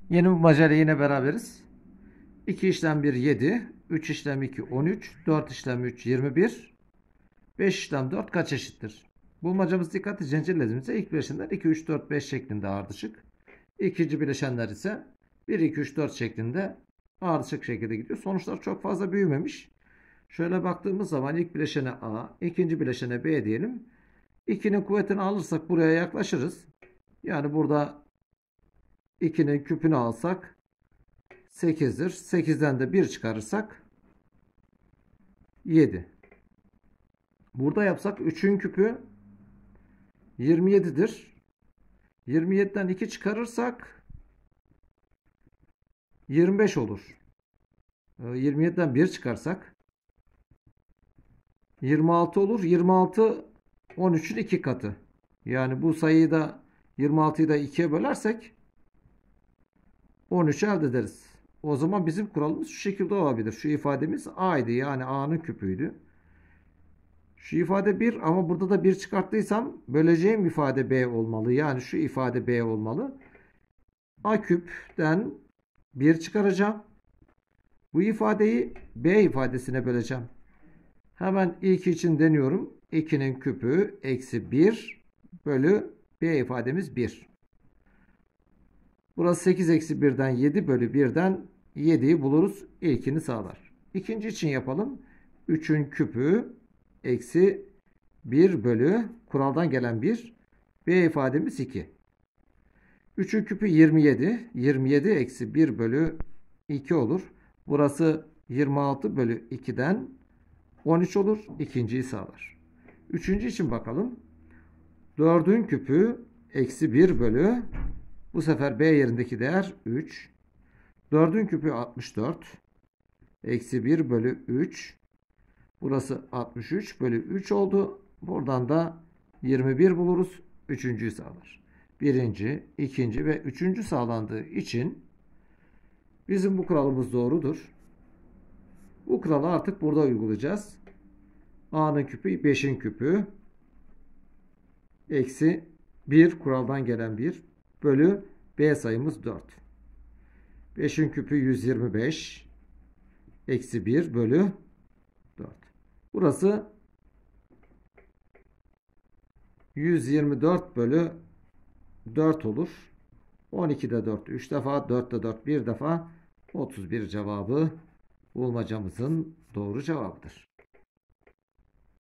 Yeni bulmacayla yine beraberiz. 2 işlem 1 7, 3 işlem 2 13, 4 işlem 3 21, 5 işlem 4 kaç eşittir? Bulmacamız dikkatli zincirlediğimizde ilk bileşenler 2, 3, 4, 5 şeklinde ardışık. İkinci bileşenler ise 1, 2, 3, 4 şeklinde ardışık şekilde gidiyor. Sonuçlar çok fazla büyümemiş. Şöyle baktığımız zaman ilk bileşene A, ikinci bileşene B diyelim. 2'nin kuvvetini alırsak buraya yaklaşırız. Yani burada 2'nin küpünü alsak 8'dir. 8'den de 1 çıkarırsak 7. Burada yapsak 3'ün küpü 27'dir. 27'den 2 çıkarırsak 25 olur. 27'den 1 çıkarsak 26 olur. 26 13'ün 2 katı. Yani bu sayıyı da 26'yı da 2'ye bölersek 13 elde ederiz. O zaman bizim kuralımız şu şekilde olabilir. Şu ifademiz A'ydı. Yani A'nın küpüydü. Şu ifade 1 ama burada da 1 çıkarttıysam böleceğim ifade B olmalı. Yani şu ifade B olmalı. A küpten 1 çıkaracağım. Bu ifadeyi B ifadesine böleceğim. Hemen ilk için deniyorum. 2'nin küpü eksi 1 bölü B ifademiz 1. Burası 8 eksi 1'den 7 bölü 1'den 7'yi buluruz. İlkini sağlar. İkinci için yapalım. 3'ün küpü eksi 1 bölü kuraldan gelen 1. B ifademiz 2. 3'ün küpü 27. 27 eksi 1 bölü 2 olur. Burası 26 bölü 2'den 13 olur. İkinciyi sağlar. Üçüncü için bakalım. 4'ün küpü eksi 1 bölü bu sefer B yerindeki değer 3. 4'ün küpü 64. Eksi 1 bölü 3. Burası 63 bölü 3 oldu. Buradan da 21 buluruz. Üçüncüyü sağlar. Birinci, ikinci ve üçüncü sağlandığı için bizim bu kuralımız doğrudur. Bu kuralı artık burada uygulayacağız. A'nın küpü 5'in küpü eksi 1 kuraldan gelen 1 bölü B sayımız 4. 5'in küpü 125 eksi 1 bölü 4. Burası 124 bölü 4 olur. 12'de 4 3 defa, 4'te 4 1 defa, 31 cevabı bulmacamızın doğru cevabıdır.